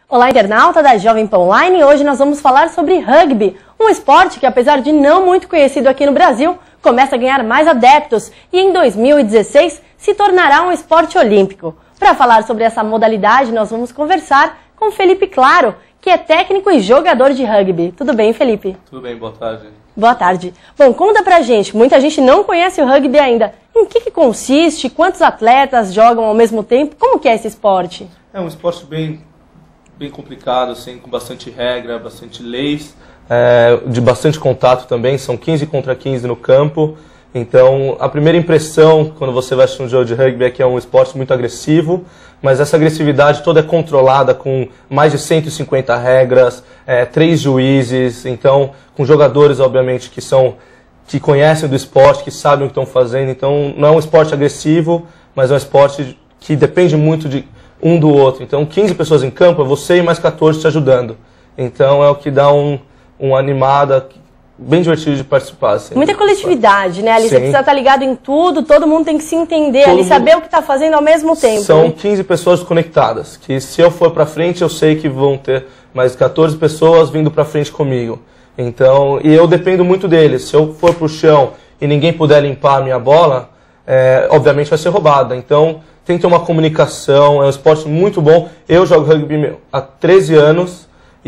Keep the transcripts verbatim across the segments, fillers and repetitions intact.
Olá, internauta da Jovem Pan Online. Hoje nós vamos falar sobre rugby, um esporte que, apesar de não muito conhecido aqui no Brasil, começa a ganhar mais adeptos e em dois mil e dezesseis se tornará um esporte olímpico. Para falar sobre essa modalidade, nós vamos conversar com Felipe Claro, que é técnico e jogador de rugby. Tudo bem, Felipe? Tudo bem, boa tarde. Boa tarde. Bom, conta pra gente, muita gente não conhece o rugby ainda. Em que, que consiste? Quantos atletas jogam ao mesmo tempo? Como que é esse esporte? É um esporte bem, bem complicado, assim, com bastante regra, bastante leis, é, de bastante contato também, são quinze contra quinze no campo. Então, a primeira impressão quando você vai assistir um jogo de rugby é que é um esporte muito agressivo, mas essa agressividade toda é controlada com mais de cento e cinquenta regras, é, três juízes, então com jogadores, obviamente, que são que conhecem do esporte, que sabem o que estão fazendo. Então, não é um esporte agressivo, mas é um esporte que depende muito de um do outro. Então, quinze pessoas em campo, é você e mais quatorze te ajudando. Então, é o que dá um, uma animada, bem divertido de participar. Assim, Muita coletividade, né? Ali Sim. Você precisa estar ligado em tudo, todo mundo tem que se entender, Todo ali mundo... saber o que está fazendo ao mesmo tempo. São né? quinze pessoas conectadas, que se eu for para frente, eu sei que vão ter mais quatorze pessoas vindo para frente comigo. Então, e eu dependo muito deles. Se eu for pro chão e ninguém puder limpar a minha bola, é, obviamente vai ser roubada. Então, tem que ter uma comunicação, é um esporte muito bom. Eu jogo rugby há treze anos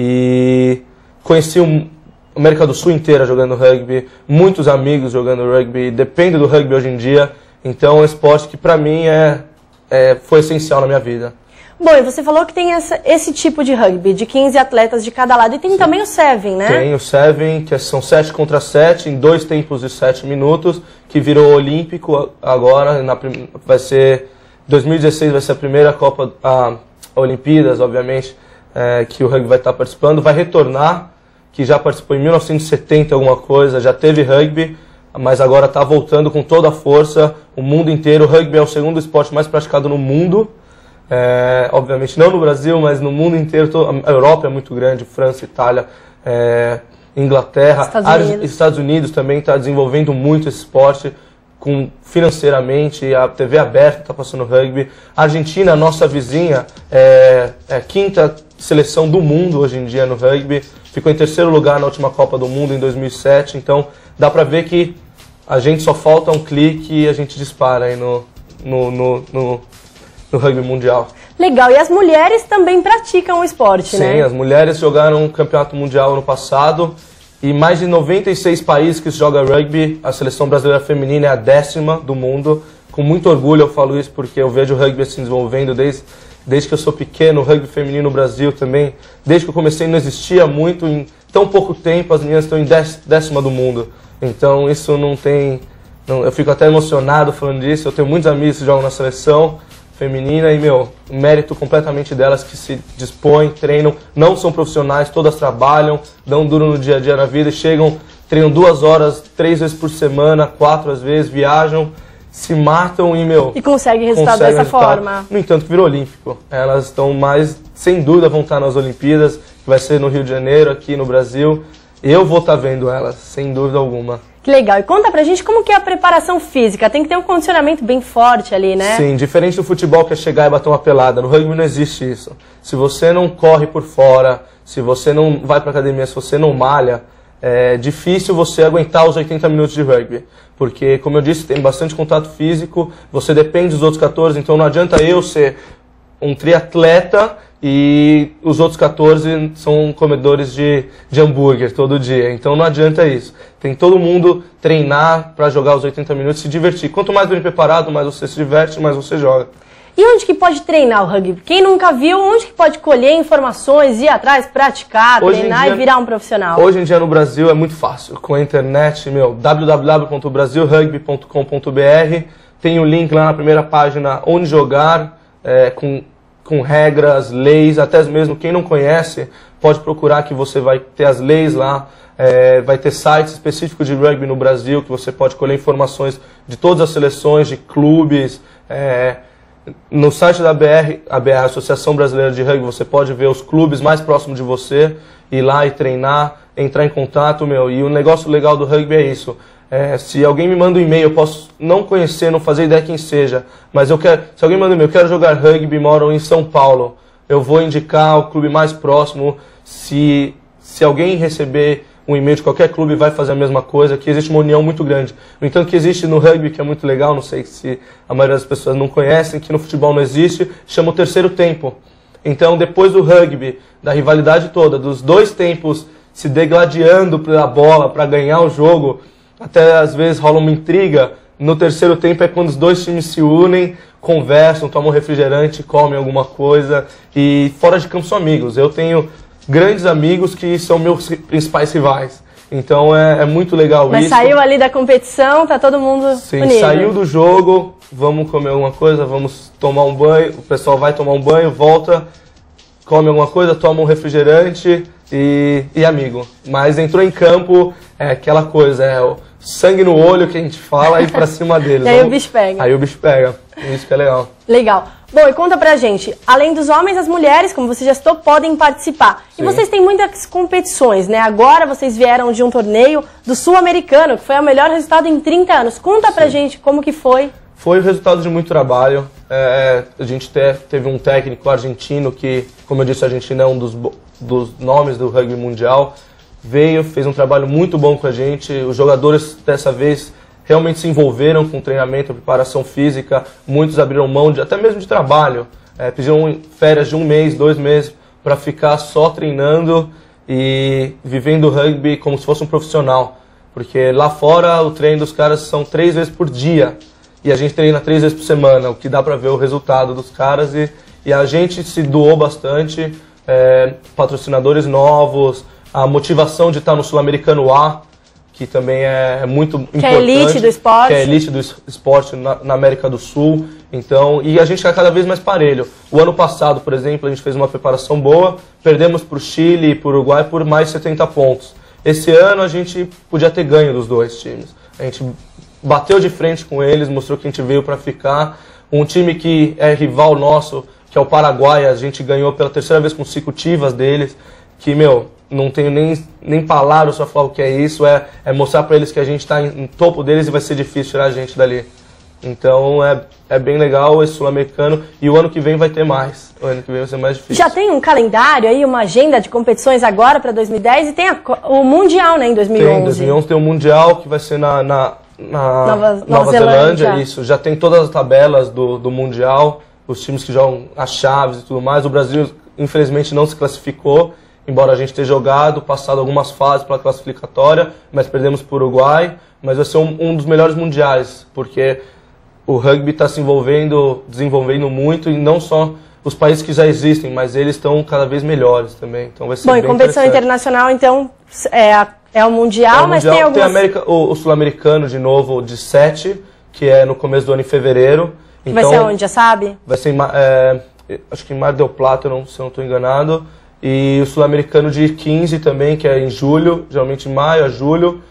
e conheci um América do Sul inteira jogando rugby, muitos amigos jogando rugby, dependo do rugby hoje em dia, então é um esporte que para mim é, é, foi essencial na minha vida. Bom, e você falou que tem essa, esse tipo de rugby, de quinze atletas de cada lado, e tem Sim. também o Seven, né? Tem o Seven, que são sete contra sete, em dois tempos de sete minutos, que virou olímpico agora, na, vai ser, dois mil e dezesseis vai ser a primeira Copa, a, a Olimpíadas, obviamente, é, que o rugby vai estar participando, vai retornar, que já participou em mil novecentos e setenta alguma coisa, já teve rugby, mas agora está voltando com toda a força, o mundo inteiro. O rugby é o segundo esporte mais praticado no mundo, é, obviamente não no Brasil, mas no mundo inteiro. A Europa é muito grande, França, Itália, é, Inglaterra, Estados Unidos, Estados Unidos também está desenvolvendo muito esse esporte, com, financeiramente, a T V aberta está passando rugby. A Argentina, nossa vizinha, é, é a quinta seleção do mundo hoje em dia no rugby, ficou em terceiro lugar na última Copa do Mundo em dois mil e sete, então dá pra ver que a gente só falta um clique e a gente dispara aí no, no, no, no, no rugby mundial. Legal, e as mulheres também praticam o esporte, Sim, né? Sim, as mulheres jogaram um campeonato mundial ano passado e mais de noventa e seis países que jogam rugby, a seleção brasileira feminina é a décima do mundo. Com muito orgulho eu falo isso porque eu vejo o rugby se desenvolvendo desde, desde que eu sou pequeno, o rugby feminino no Brasil também. Desde que eu comecei não existia muito, em tão pouco tempo as meninas estão em décima do mundo. Então isso não tem... Não, eu fico até emocionado falando disso, eu tenho muitos amigos que jogam na seleção feminina e, meu, o mérito completamente delas que se dispõem, treinam, não são profissionais, todas trabalham, dão duro no dia a dia na vida e chegam, treinam duas horas, três vezes por semana, quatro às vezes, viajam, se matam e, meu... E conseguem resultado conseguem dessa resultado. forma. No entanto, virou olímpico. Elas estão mais, sem dúvida, vão estar nas Olimpíadas, que vai ser no Rio de Janeiro, aqui no Brasil. Eu vou estar vendo elas, sem dúvida alguma. Que legal. E conta pra gente como que é a preparação física. Tem que ter um condicionamento bem forte ali, né? Sim, diferente do futebol que é chegar e bater uma pelada. No rugby não existe isso. Se você não corre por fora, se você não vai pra academia, se você não malha, é difícil você aguentar os oitenta minutos de rugby. Porque, como eu disse, tem bastante contato físico, você depende dos outros quatorze, então não adianta eu ser um triatleta e os outros quatorze são comedores de, de hambúrguer todo dia. Então não adianta isso. Tem todo mundo treinar para jogar os oitenta minutos e se divertir. Quanto mais bem preparado, mais você se diverte, mais você joga. E onde que pode treinar o rugby? Quem nunca viu, onde que pode colher informações, ir atrás, praticar, hoje treinar dia, e virar um profissional? Hoje em dia no Brasil é muito fácil. Com a internet, meu, w w w ponto brasil rugby ponto com ponto b r, tem o link lá na primeira página onde jogar, é, com... com regras, leis, até mesmo quem não conhece pode procurar que você vai ter as leis lá, é, vai ter sites específicos de rugby no Brasil que você pode colher informações de todas as seleções, de clubes. É, no site da A B R, a B R, Associação Brasileira de Rugby, você pode ver os clubes mais próximos de você, ir lá e treinar, entrar em contato, meu. E o negócio legal do rugby é isso. É, se alguém me manda um e-mail, eu posso não conhecer, não fazer ideia quem seja, mas eu quero, se alguém manda um e-mail, eu quero jogar rugby, moro em São Paulo, eu vou indicar o clube mais próximo. Se, se alguém receber um e-mail de qualquer clube, vai fazer a mesma coisa, que existe uma união muito grande. No entanto, que existe no rugby, que é muito legal, não sei se a maioria das pessoas não conhecem, que no futebol não existe, chama o terceiro tempo. Então, depois do rugby, da rivalidade toda, dos dois tempos se degladiando pela bola para ganhar o jogo, até às vezes rola uma intriga, no terceiro tempo é quando os dois times se unem, conversam, tomam refrigerante, comem alguma coisa, e fora de campo são amigos. Eu tenho grandes amigos que são meus principais rivais. Então é, é muito legal. Mas isso. Mas saiu ali da competição, tá todo mundo Sim, unido. Saiu do jogo, vamos comer alguma coisa, vamos tomar um banho, o pessoal vai tomar um banho, volta, come alguma coisa, toma um refrigerante e, e amigo. Mas entrou em campo, é aquela coisa, é o sangue no olho que a gente fala e pra cima deles. E aí vamos... o bicho pega. Aí o bicho pega, isso que é legal. Legal. Bom, e conta pra gente, além dos homens, as mulheres, como você já citou, podem participar. Sim. E vocês têm muitas competições, né? Agora vocês vieram de um torneio do Sul-Americano, que foi o melhor resultado em trinta anos. Conta Sim. pra gente como que foi. Foi o resultado de muito trabalho. É, a gente te, teve um técnico argentino que, como eu disse, a Argentina é um dos, dos nomes do rugby mundial. Veio, fez um trabalho muito bom com a gente. Os jogadores, dessa vez, realmente se envolveram com o treinamento, a preparação física. Muitos abriram mão de, até mesmo de trabalho. É, pediram férias de um mês, dois meses, para ficar só treinando e vivendo o rugby como se fosse um profissional. Porque lá fora o treino dos caras são três vezes por dia. E a gente treina três vezes por semana, o que dá para ver o resultado dos caras. E, e a gente se doou bastante, é, patrocinadores novos, a motivação de estar no Sul-Americano A, que também é muito importante. Que é elite do esporte. Que é elite do esporte na, na América do Sul. Então, e a gente está cada vez mais parelho. O ano passado, por exemplo, a gente fez uma preparação boa, perdemos para o Chile e para o Uruguai por mais de setenta pontos. Esse ano a gente podia ter ganho dos dois times. A gente bateu de frente com eles, mostrou que a gente veio para ficar. Um time que é rival nosso, que é o Paraguai, a gente ganhou pela terceira vez consecutivas deles, que, meu, não tenho nem, nem palavras para falar o que é isso, é, é mostrar para eles que a gente está em, em topo deles e vai ser difícil tirar a gente dali. Então é, é bem legal esse Sul-Americano e o ano que vem vai ter mais, o ano que vem vai ser mais difícil. Já tem um calendário aí, uma agenda de competições agora para dois mil e dez e tem a, o Mundial, né, em dois mil e onze. Tem, em dois mil e onze tem o Mundial que vai ser na, na, na Nova, Nova, Nova Zelândia. Zelândia, isso, já tem todas as tabelas do, do Mundial, os times que jogam as chaves e tudo mais. O Brasil infelizmente não se classificou, embora a gente tenha jogado, passado algumas fases para a classificatória, mas perdemos para o Uruguai, mas vai ser um, um dos melhores mundiais, porque o rugby está se envolvendo, desenvolvendo muito, e não só os países que já existem, mas eles estão cada vez melhores também, então vai ser Bom, bem e competição internacional, então, é, a, é o Mundial, é o mas mundial, tem algumas... Tem América, o, o Sul-Americano, de novo, de sete, que é no começo do ano, em fevereiro. Então, vai ser onde, já sabe? Vai ser em, é, acho que em Mar del Plata, não, se eu não estou enganado. E o Sul-Americano de quinze também, que é em julho, geralmente em maio a julho,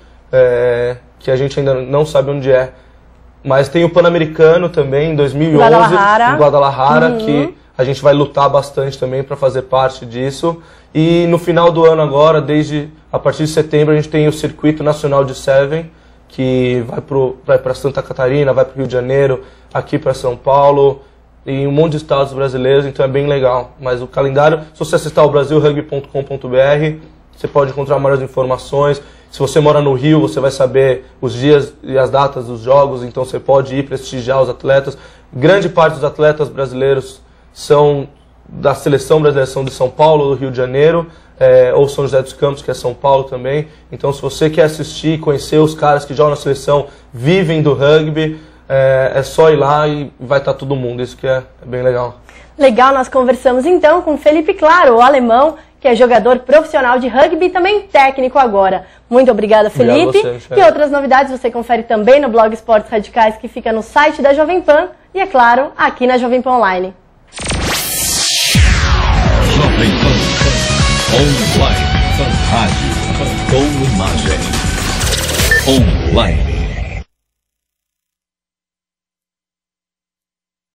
é, que a gente ainda não sabe onde é. Mas tem o Pan-Americano também, em dois mil e onze, Guadalajara. em Guadalajara, Uhum. que a gente vai lutar bastante também para fazer parte disso. E no final do ano agora, desde a partir de setembro, a gente tem o Circuito Nacional de Seven, que vai para Santa Catarina, vai para o Rio de Janeiro, aqui para São Paulo, e um monte de estados brasileiros, então é bem legal. Mas o calendário, se você acessar o brasil rugby ponto com ponto br, você pode encontrar maiores informações. Se você mora no Rio, você vai saber os dias e as datas dos jogos, então você pode ir prestigiar os atletas. Grande parte dos atletas brasileiros são da seleção brasileira, são de São Paulo, do Rio de Janeiro, é, ou São José dos Campos, que é São Paulo também. Então, se você quer assistir, conhecer os caras que jogam na seleção, vivem do rugby, É, é só ir lá e vai estar todo mundo, isso que é, é bem legal. Legal, nós conversamos então com Felipe Claro, o alemão, que é jogador profissional de rugby e também técnico agora. Muito obrigada, Felipe. Obrigado você, e outras novidades você confere também no blog Esportes Radicais, que fica no site da Jovem Pan e, é claro, aqui na Jovem Pan Online. Jovem Pan Online, Pan Rádio, com imagem online.